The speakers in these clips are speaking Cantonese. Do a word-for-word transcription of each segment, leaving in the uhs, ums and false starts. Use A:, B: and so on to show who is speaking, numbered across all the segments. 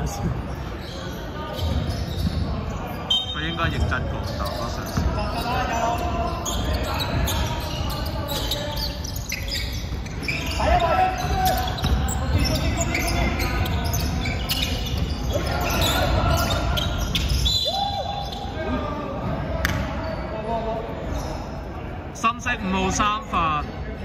A: 先。佢應該認真講，但我嘗試。深色五號三罰。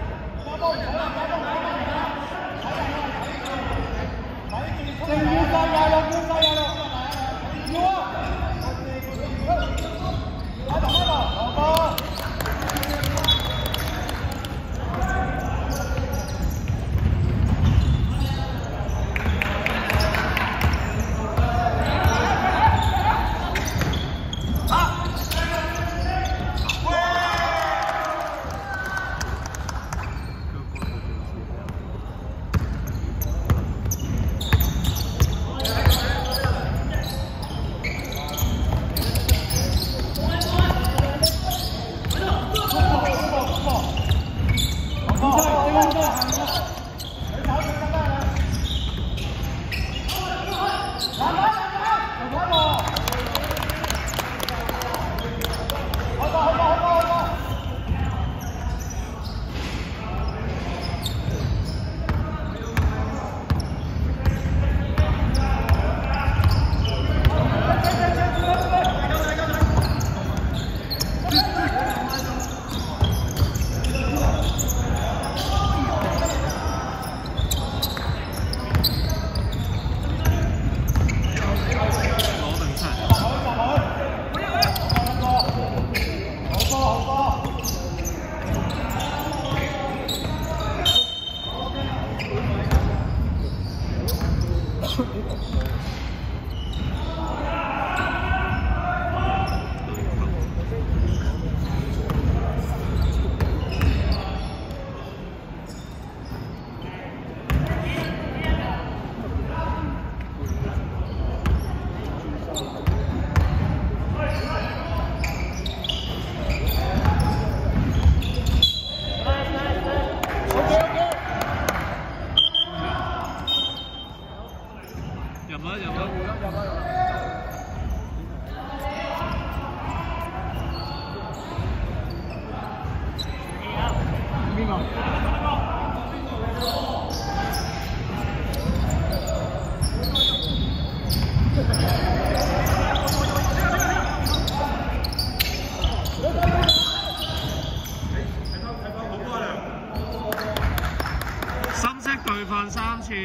A: 深色對犯三次。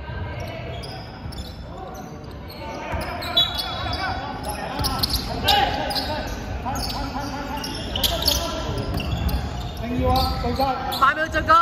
A: 八秒進攻。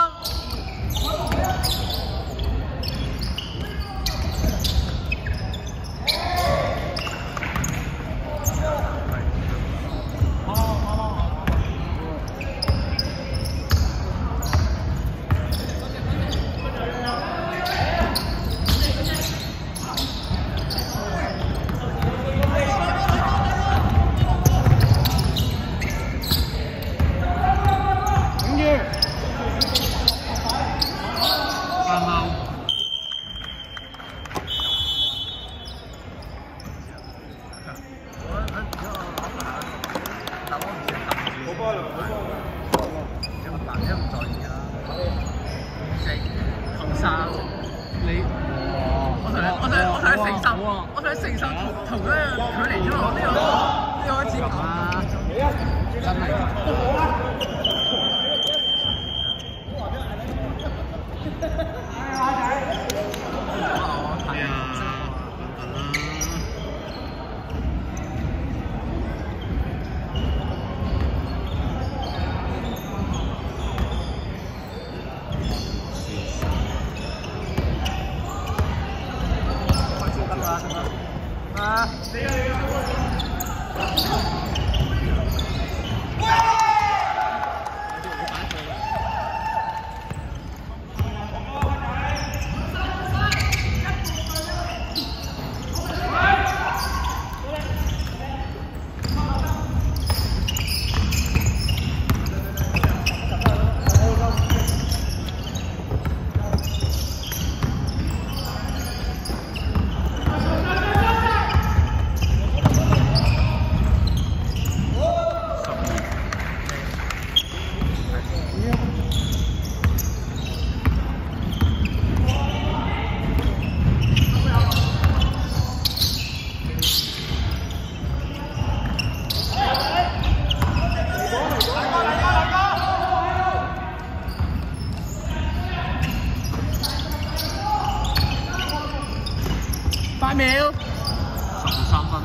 B: 八秒，
A: 十三分。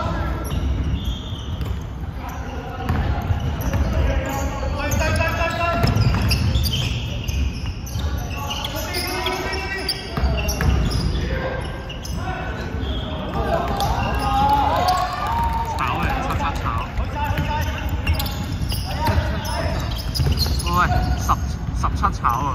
A: 炒嚟，七七炒。喂，十十七炒啊！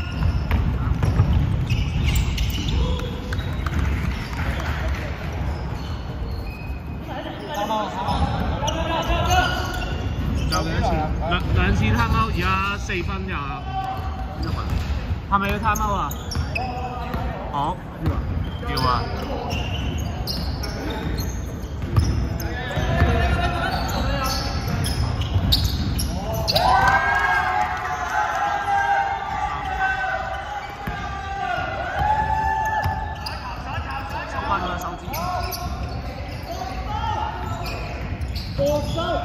A: 有幾多次？兩兩次 time out， 而家四分廿一分。係咪要 time out 啊？好，要啊，要啊。收翻佢嘅手指。過收。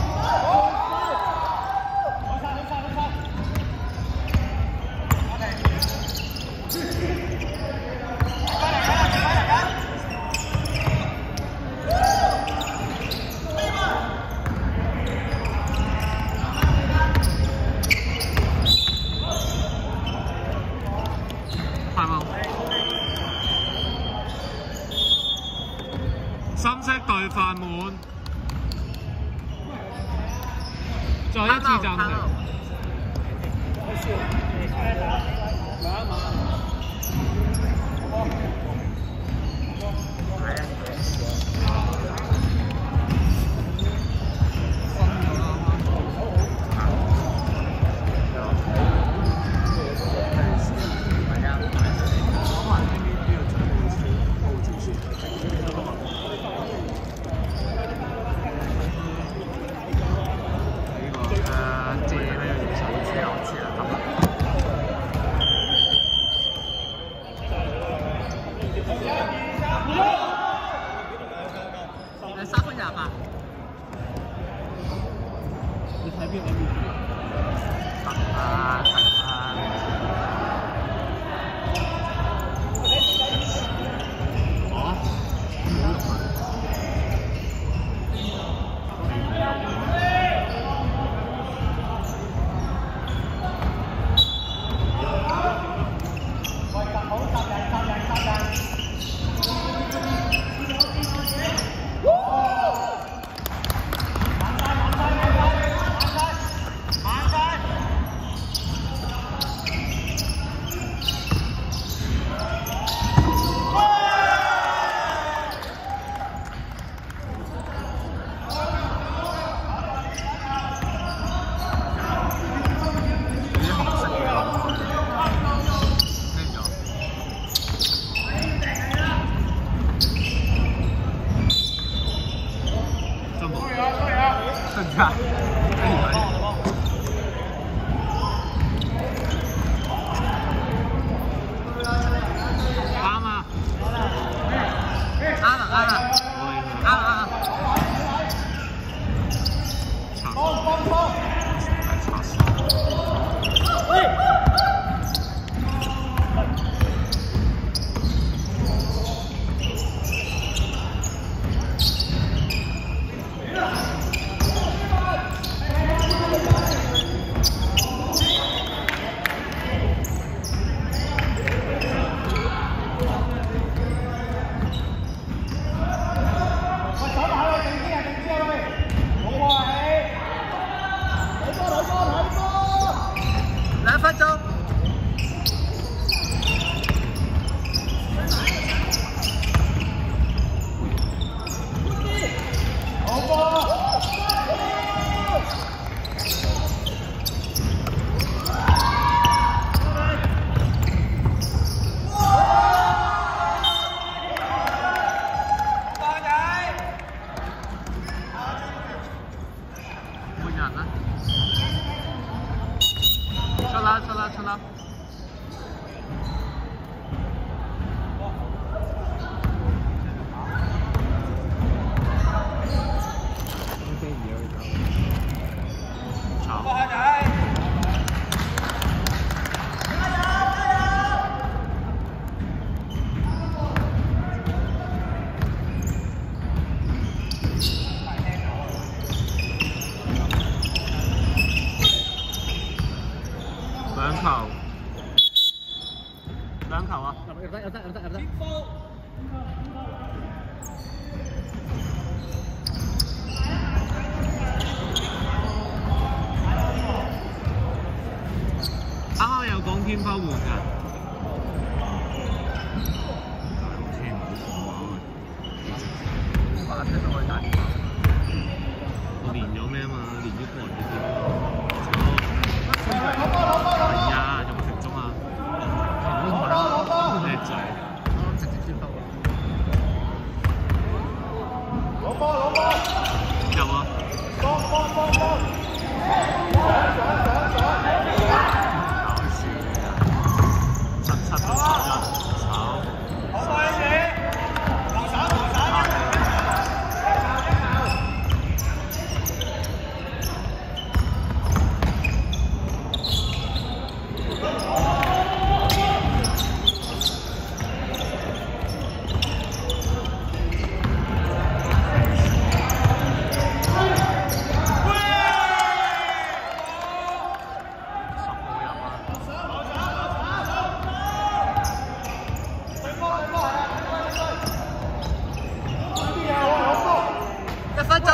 A: 深色隊飯滿，再一次暫停。三分廿八。你睇邊個邊？得啊，得啊。哦。真㗎，啱啊！啱啊啱啊！啱啊啱啊！幫幫幫！喂！
B: 啦，聽到可以打電話。
A: 我練咗咩啊嘛？練咗個人嘅點？係啊，有冇成鐘啊？叻仔，
B: 直接先得喎。
A: 攞波攞波！有啊！幫幫幫幫！搞笑嘅，七七都炒一炒。好快啲！防守防守！
B: 一分鐘。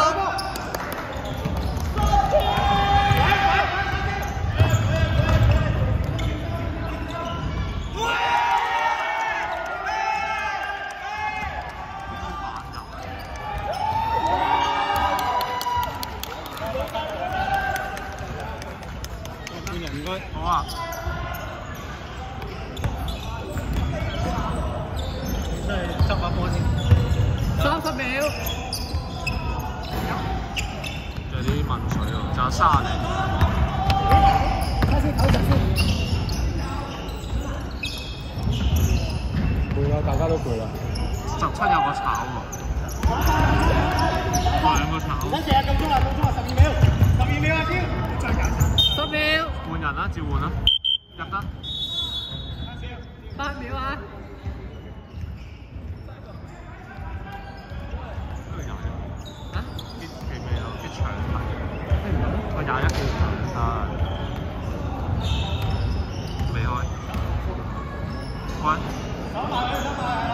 A: 半人應該好啊！
B: 出去執把波先。三十秒。
A: 有啲問水喎，仲有卅零。
B: 睇先，唞陣先。攰啦，大家都攰啦。
A: 十七有個炒喎，兩個炒。
B: 跟住啊，夠鐘啦，夠鐘啦，十二秒，十二秒啊，超，再減。十秒。
A: 換人啦，召喚啦，入得。
B: 八秒啊！啊？
A: 幾幾咩啊？幾長牌？我廿一幾長啊！未開。關。